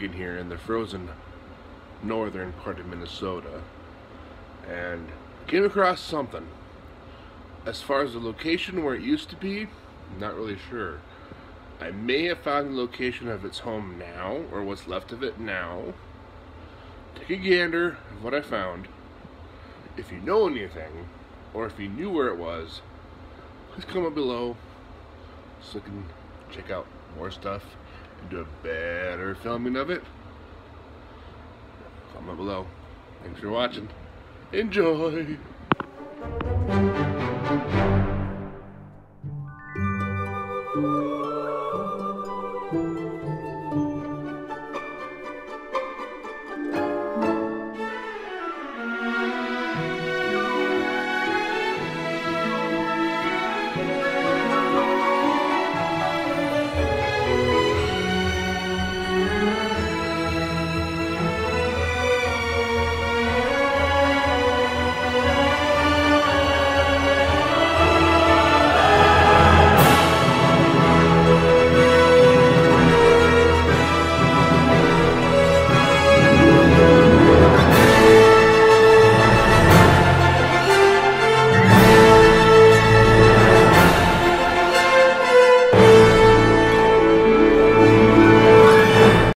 hiking here in the frozen northern part of Minnesota and came across something. As far as the location where it used to be, I'm not really sure. I may have found the location of its home now, or what's left of it now. Take a gander of what I found. If you know anything, or if you knew where it was, please comment below so I can check out more stuff and do a better filming of it. Comment below. Thanks for watching. Enjoy!